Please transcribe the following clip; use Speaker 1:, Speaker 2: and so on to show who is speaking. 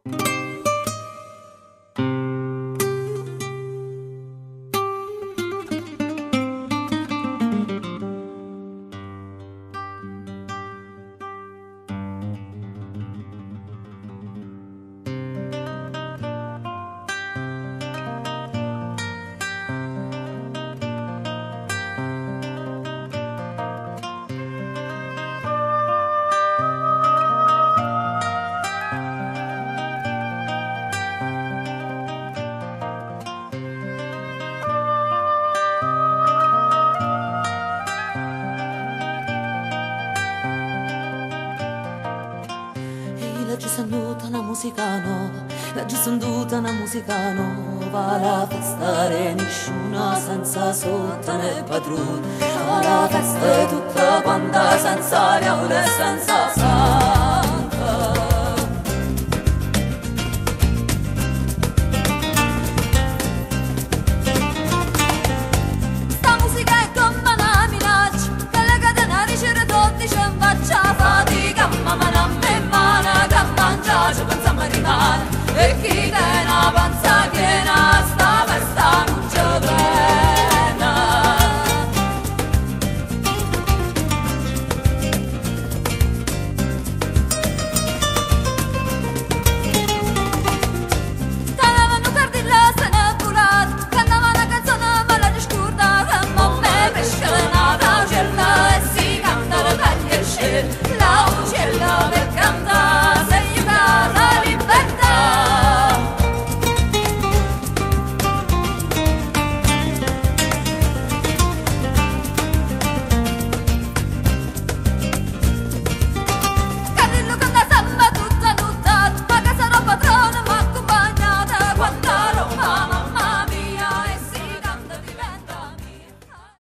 Speaker 1: Laggiù sanduta una musica nuova, laggiù sanduta una musica nuova, la festa è nessuno senza sotto né padrone, la festa è tutta quanta senza aria e senza sale.